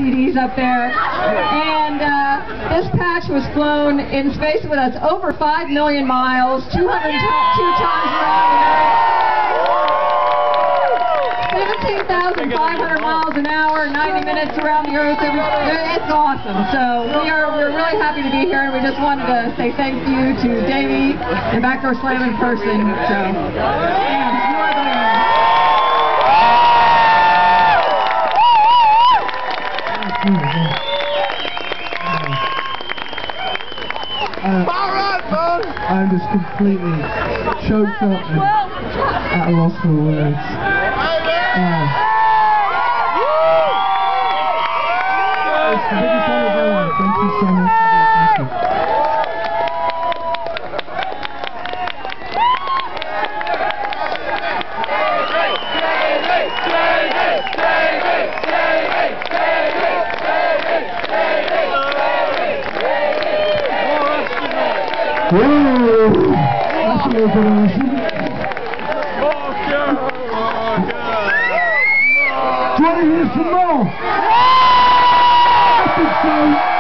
CDs up there. And this patch was flown in space with us over 5 million miles, 202 times around the Earth, 17,500 miles an hour, 90 minutes around the Earth. It's awesome. So we're really happy to be here, and we just wanted to say thank you to Davey and Backdoor Slam in person. So, yeah, you are the man. I'm just completely choked up and at a loss for words. It's the biggest honor of my life. Thank you so much. Thank you. Whoa! That's a little bit awesome. Do you want to hear some more? I think so.